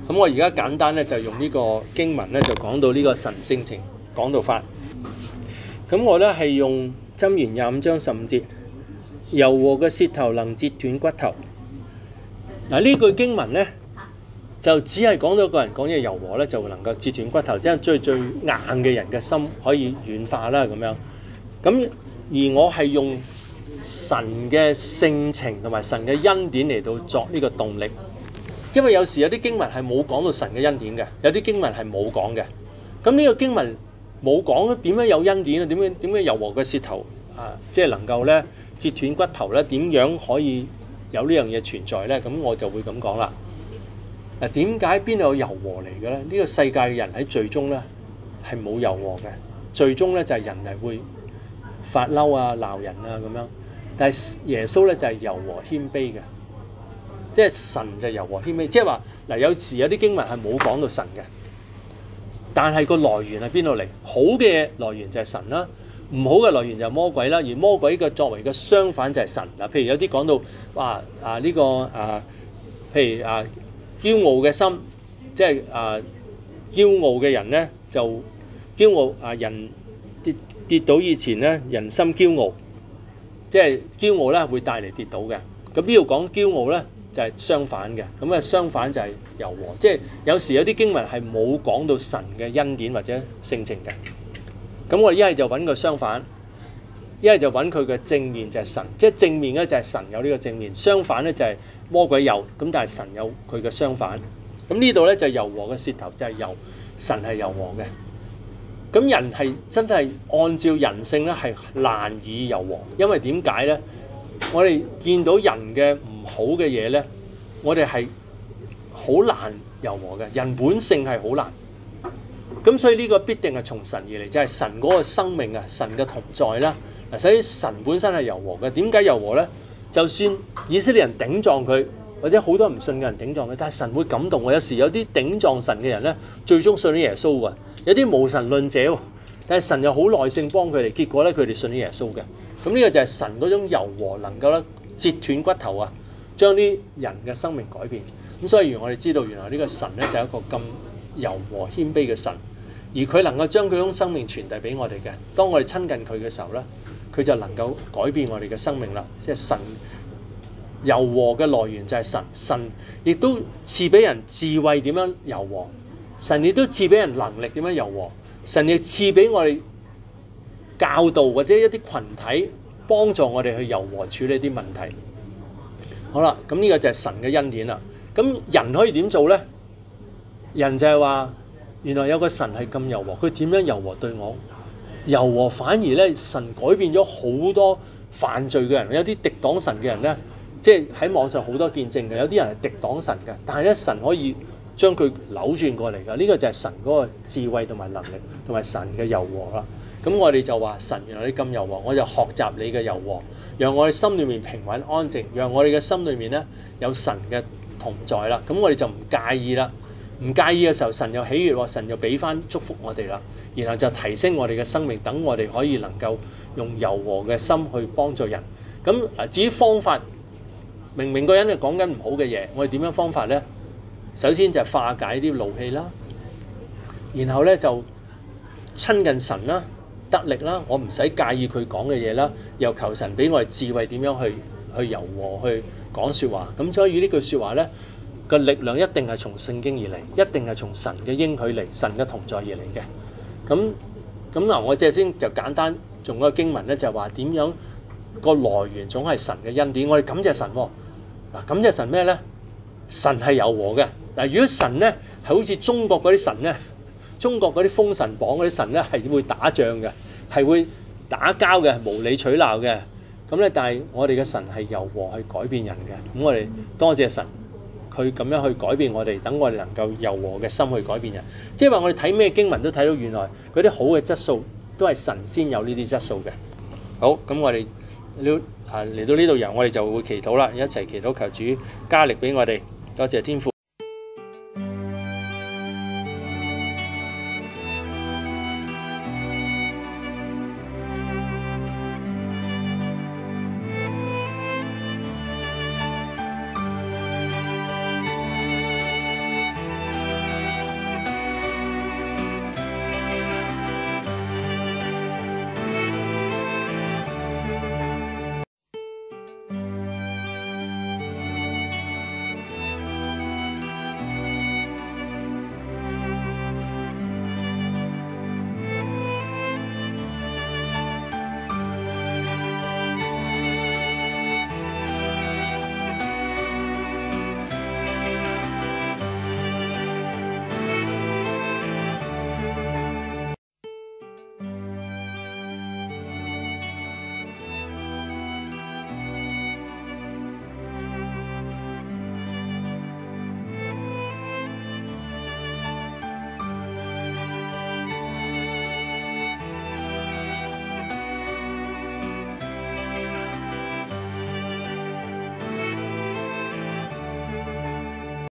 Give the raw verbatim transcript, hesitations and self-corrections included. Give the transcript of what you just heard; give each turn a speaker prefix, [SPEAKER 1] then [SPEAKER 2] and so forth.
[SPEAKER 1] 咁我而家簡單咧就用呢個經文咧就講到呢個神性情講道法。咁我咧係用箴言廿五章十五節，柔和嘅舌頭能折斷骨頭。嗱呢句經文咧就只係講到個人講嘢柔和咧就能夠折斷骨頭，即係最最硬嘅人嘅心可以軟化啦咁樣。咁而我係用神嘅性情同埋神嘅恩典嚟到作呢個動力。因為有時有啲經文係冇講到神嘅恩典嘅，有啲經文係冇講嘅。咁呢個經文冇講點樣有恩典啊？點樣點樣柔和嘅舌頭啊？即係能夠咧折斷骨頭咧？點樣可以有呢樣嘢存在咧？咁我就會咁講啦。嗱，點解邊度有柔和嚟嘅咧？呢個世界嘅人喺最終咧係冇柔和嘅，最終咧就係人係會發嬲啊、鬧人啊咁樣。但係耶穌咧就係柔和謙卑嘅。即係神就柔和謙卑，即係話嗱，有時有啲經文係冇講到神嘅，但係個來源係邊度嚟？好嘅來源就係神啦，唔好嘅來源就係魔鬼啦。而魔鬼嘅作為嘅相反就係神嗱。譬如有啲講到哇啊呢個啊，譬如啊驕傲嘅心，即係啊驕傲嘅人咧就驕傲啊人跌跌倒以前咧人心驕傲，即係驕傲咧會帶嚟跌倒嘅。咁呢度講驕傲咧？就係相反嘅，咁啊相反就係柔和，即係有時有啲經文係冇講到神嘅恩典或者性情嘅。咁我一係就揾個相反，一係就揾佢嘅正面就係神，即係正面咧就係神有呢個正面，相反咧就係魔鬼有，咁但係神有佢嘅相反。咁呢度咧就係柔和嘅舌頭，就係柔神係柔和嘅。咁人係真係按照人性咧係難以柔和，因為點解咧？我哋見到人嘅唔好嘅嘢咧，我哋係好難柔和嘅。人本性係好難，咁所以呢個必定係從神而嚟，就係神嗰個生命啊，神嘅同在啦。嗱，所以神本身係柔和嘅。點解柔和咧？就算以色列人頂撞佢，或者好多唔信嘅人頂撞佢，但係神會感動喎。有時有啲頂撞神嘅人咧，最終信咗耶穌喎。有啲無神論者喎，但係神又好耐性幫佢哋，結果咧佢哋信咗耶穌嘅。咁呢個就係神嗰種柔和，能夠咧折斷骨頭啊，將啲人嘅生命改變。咁所以我哋知道原來呢個神咧就係一個咁柔和謙卑嘅神，而佢能夠將佢種生命傳遞俾我哋嘅。當我哋親近佢嘅時候咧，佢就能夠改變我哋嘅生命啦。即係神柔和嘅來源就係神，神亦都賜俾人智慧點樣柔和，神亦都賜俾人能力點樣柔和，神亦賜俾我哋教導或者一啲群體幫助我哋去柔和處理啲問題。好啦，咁呢個就係神嘅恩典啦。咁人可以點做咧？人就係話，原來有個神係咁柔和，佢點樣柔和對我？柔和反而咧，神改變咗好多犯罪嘅人，有啲敵擋神嘅人咧，即係喺網上好多見證嘅，有啲人係敵擋神嘅，但係咧神可以將佢扭轉過嚟㗎。呢個就係神嗰個智慧同埋能力同埋神嘅柔和啦。咁我哋就話神原來你咁柔和，我就學習你嘅柔和，讓我哋心裏面平穩安靜，讓我哋嘅心裏面咧有神嘅同在啦。咁我哋就唔介意啦，唔介意嘅時候，神又喜悅喎，神又俾翻祝福我哋啦。然後就提升我哋嘅生命，等我哋可以能夠用柔和嘅心去幫助人。咁嗱，至於方法，明明個人係講緊唔好嘅嘢，我哋點樣方法咧？首先就係化解啲怒氣啦，然後咧就親近神啦。得力啦，我唔使介意佢講嘅嘢啦，又求神俾我哋智慧點樣去去柔和去講説話。咁所以呢句説話咧，個力量一定係從聖經而嚟，一定係從神嘅應許嚟，神嘅同在而嚟嘅。咁咁嗱，我即係先就簡單用嗰個經文咧，就係話點樣個來源總係神嘅恩典。我哋感謝神喎。嗱，感謝神咩咧？神係柔和嘅。嗱，如果神咧係好似中國嗰啲神咧。中國嗰啲封神榜嗰啲神咧係會打仗嘅，係會打交嘅，無理取鬧嘅。咁咧，但係我哋嘅神係柔和去改變人嘅。咁我哋多謝神，佢咁樣去改變我哋，等我哋能夠柔和嘅心去改變人。即係話我哋睇咩經文都睇到原來嗰啲好嘅質素都係神先有呢啲質素嘅。好，咁我哋啊嚟到呢度，由我哋就會祈禱啦，一齊祈禱求主加力俾我哋。多謝天父。